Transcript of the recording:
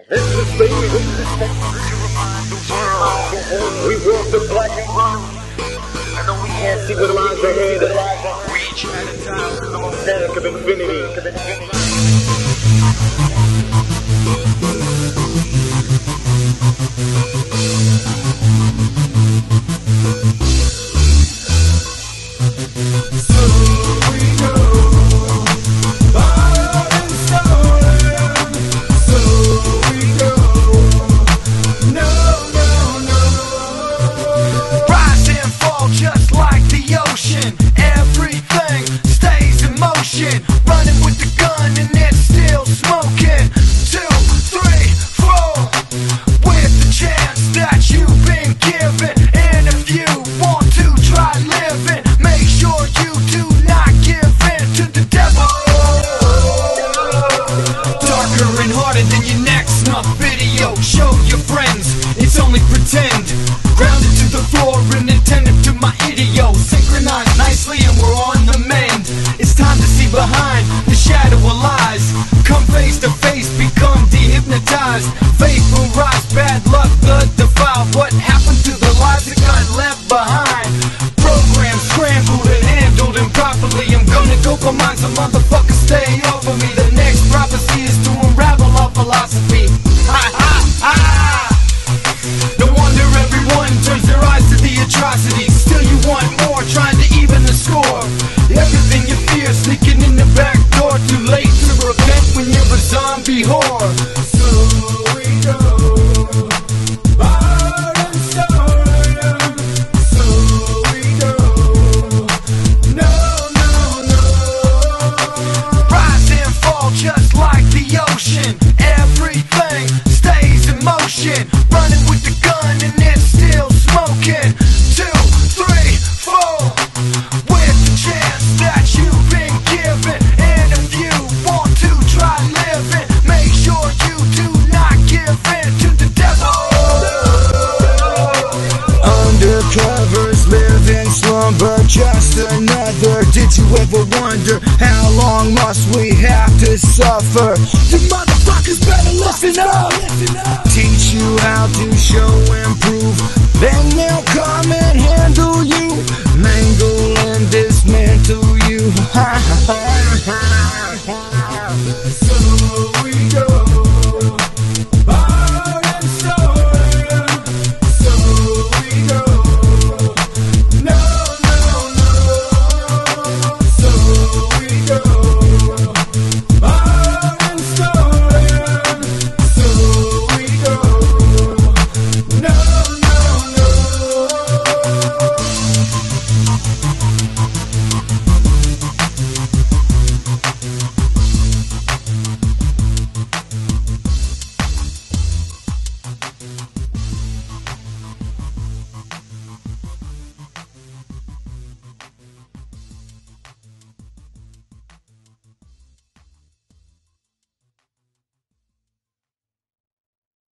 This is the baby. We walk the black and brown. I know we can't see what lies ahead. Reach at a time to the mosaic of infinity. Just like the ocean, everything stays in motion. Running with the gun and it's still smoking. 2, 3, 4, with the chance that you've been given. And if you want to try living, make sure you do not give in to the devil. Darker and harder than your next snuff video. Show your friends, it's only pretend. Grounded to the floor and attentive to my idiom. Synchronized nicely and we're on the mend. It's time to see behind the shadow of lies. Come face to face, become dehypnotized. Faith will rise, bad luck, the defiled. What happened to the lives that got left behind? Programs scrambled and handled improperly. I'm gonna go for mine, so motherfuckers stay off of me. The next prophecy is to unravel our philosophy. Ha ha ha! No wonder everyone turns their eyes to the atrocities. Still you want more, trying to even the score. Everything you fear sneaking in the back door. Too late to repent when you're a zombie whore. So we go, bar and stone. So we go, no, no, no. Rise and fall just like the ocean. Everything stays in motion. Running with the gun and it's still smoking. 2, 3, 4, with the chance that you've been given. And if you want to try living, make sure you do not give in to the devil. Undercovers live in slumber, just another. Did you ever wonder how long must we have to suffer? You motherfuckers better listen up. Teach you how to show and prove, then they'll come and handle you, mangle and dismantle you. So we go.